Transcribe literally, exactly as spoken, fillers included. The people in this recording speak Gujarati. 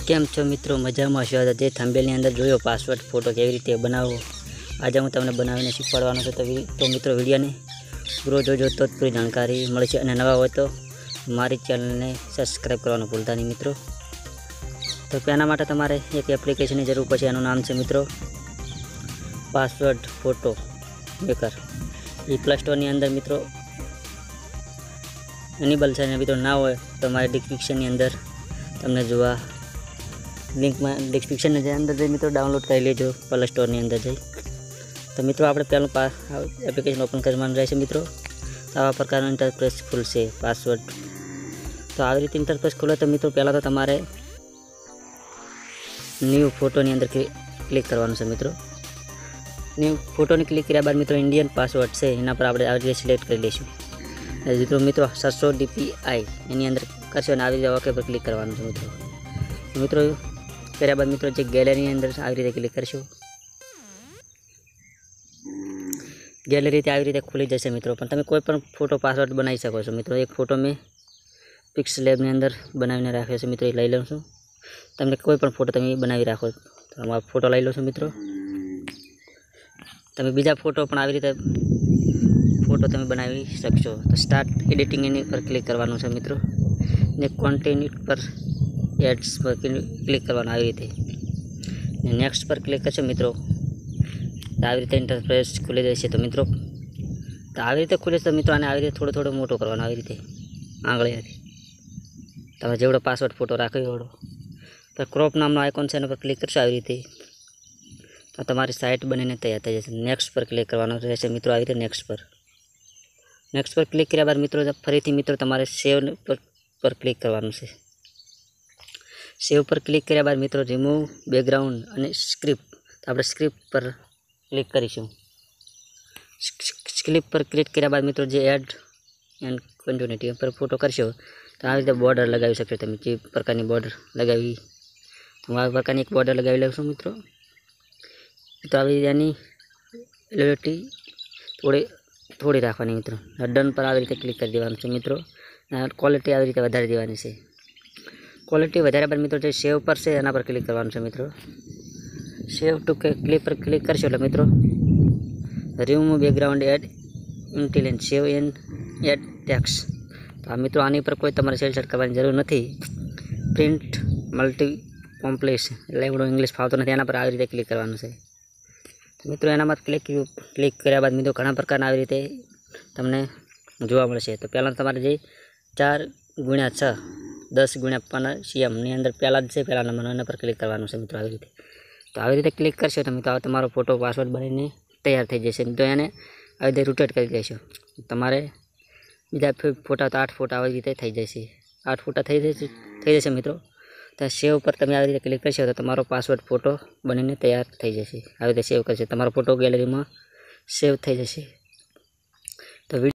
કેમ છો મિત્રો? મજામાં છો? જે થંબનેલની અંદર જોયો પાસવર્ડ ફોટો કેવી રીતે બનાવવો, આજે હું તમને બનાવીને શીખવાડવાનો છું. તો મિત્રો વિડીયોને પૂરો જોજો તો પૂરી જાણકારી મળશે. અને નવા હોય તો મારી ચેનલને સબસ્ક્રાઈબ કરવાનું ભૂલતા નહીં મિત્રો. તો તેના માટે તમારે એક એપ્લિકેશનની જરૂર પડશે. એનું નામ છે મિત્રો પાસવર્ડ ફોટો મેકર. એ પ્લે સ્ટોરની અંદર મિત્રો એનેબલ છે. અને મિત્રો ના હોય તો મારી ડિસ્ક્રિપ્શનની અંદર તમને જોવા લિંકમાં ડિસ્ક્રિપ્શનની અંદર જઈ મિત્રો ડાઉનલોડ કરી લેજો પ્લે સ્ટોરની અંદર જઈ. તો મિત્રો આપણે પહેલું પા એપ્લિકેશન ઓપન કરવાનું રહેશે મિત્રો. આવા પ્રકારનો ઇન્ટરફેસ ખુલશે પાસવર્ડ. તો આવી રીતે ઇન્ટરફેસ ખુલે તો મિત્રો પહેલાં તો તમારે ન્યૂ ફોટોની અંદર ક્લિક કરવાનું છે મિત્રો. ન્યૂ ફોટોની ક્લિક કર્યા બાદ મિત્રો ઇન્ડિયન પાસવર્ડ છે એના પર આપણે આવી રીતે સિલેક્ટ કરી લઈશું. મિત્રો મિત્રો સાતસો ડીપીઆઈ એની અંદર કરશો અને આવી રીતે ઓકે પર ક્લિક કરવાનું છે મિત્રો. મિત્રો કર્યા બાદ મિત્રો જે ગેલેરીની અંદર આવી રીતે ક્લિક કરશો. ગેલેરી આવી રીતે ખુલી જશે મિત્રો. પણ તમે કોઈ પણ ફોટો પાસવર્ડ બનાવી શકો છો મિત્રો. એક ફોટો મેં પિક્સ લેબની અંદર બનાવીને રાખ્યો છે મિત્રો, એ લઈ લઉં છું. તમને કોઈ પણ ફોટો તમે બનાવી રાખો તો આમાં ફોટો લઈ લો છો મિત્રો. તમે બીજા ફોટો પણ આવી રીતે ફોટો તમે બનાવી શકશો. તો સ્ટાર્ટ એડિટિંગ એની પર ક્લિક કરવાનું છે મિત્રો. ને કોન્ટિન્યુ પર એડ્સ પર ક્લિક કરવાનું આવી રીતે. ને નેક્સ્ટ પર ક્લિક કરશો મિત્રો તો આવી રીતે ઇન્ટરફેસ ખુલી જશે. તો મિત્રો તો આવી રીતે ખુલે તો મિત્રો આને આવી રીતે થોડો થોડો મોટો કરવાનો આવી રીતે આંગળીથી. તમે જેવડો પાસવર્ડ ફોટો રાખ્યો એવડો. તો ક્રોપ નામનો આઇકોન છે એના પર ક્લિક કરશો આવી રીતે. તો તમારી સાઇટ બનીને તૈયાર થઈ જશે. નેક્સ્ટ પર ક્લિક કરવાનું રહેશે મિત્રો આવી રીતે. નેક્સ્ટ પર નેક્સ્ટ પર ક્લિક કર્યા બાદ મિત્રો ફરીથી મિત્રો તમારે સેવ પર પર ક્લિક કરવાનું છે. સેવ પર ક્લિક કર્યા બાદ મિત્રો રિમૂવ બેકગ્રાઉન્ડ અને સ્ક્રિપ્ટ. તો આપણે સ્ક્રિપ્ટ પર ક્લિક કરીશું. સ્ક્રિપ્ટ પર ક્લિક કર્યા બાદ મિત્રો જે એડ એન્ડ કન્ટિન્યુટી પર ફોટો કરશો તો આવી રીતે બોર્ડર લગાવી શકશો તમે. જે પ્રકારની બોર્ડર લગાવી હું આ પ્રકારની એક બોર્ડર લગાવી લઉં છું મિત્રો. તો આવી એની એલિવેટી થોડી થોડી રાખવાની મિત્રો. ડન પર આવી રીતે ક્લિક કરી દેવાનું છે મિત્રો. ક્વોલિટી આવી રીતે વધારી દેવાની છે. ક્વોલિટી વધાર્યા બાદ મિત્રો જે સેવ પર છે એના પર ક્લિક કરવાનું છે મિત્રો. સેવ ટુ ક્લિક પર ક્લિક કરશો એટલે મિત્રો remove background add intelligent save an add text. તો આ મિત્રો આની પર કોઈ તમારે સેટ કરવાની જરૂર નથી. પ્રિન્ટ મલ્ટી કોમ્પ્લેક્સ એટલે એવડો ઇંગ્લિશ ફાવતો નથી. એના પર આવી રીતે ક્લિક કરવાનું છે મિત્રો. એનામાં ક્લિક ક્લિક કર્યા બાદ મિત્રો ઘણા પ્રકારના આવી રીતે તમને જોવા મળશે. તો પહેલાં તમારે જે ચાર ગુણ્યા છ દસ ગુણ્યા પંદર સીએમની અંદર પહેલાં જ છે પહેલા નંબરનો એના પર ક્લિક કરવાનું છે મિત્રો આવી રીતે. તો આવી રીતે ક્લિક કરશો તો મિત્રો તમારો ફોટો પાસવર્ડ બનીને તૈયાર થઈ જશે. તો એને આવી રીતે રોટેટ કરી દેશો. તમારે બીજા ફોટા તો આઠ ફોટા આવી રીતે થઈ જશે. આઠ ફોટા થઈ જશે થઈ જશે મિત્રો. તો સેવ પર તમે આવી રીતે ક્લિક કરશો તો તમારો પાસવર્ડ ફોટો બનીને તૈયાર થઈ જશે. આવી રીતે સેવ કરશે તમારો ફોટો ગેલેરીમાં સેવ થઈ જશે. તો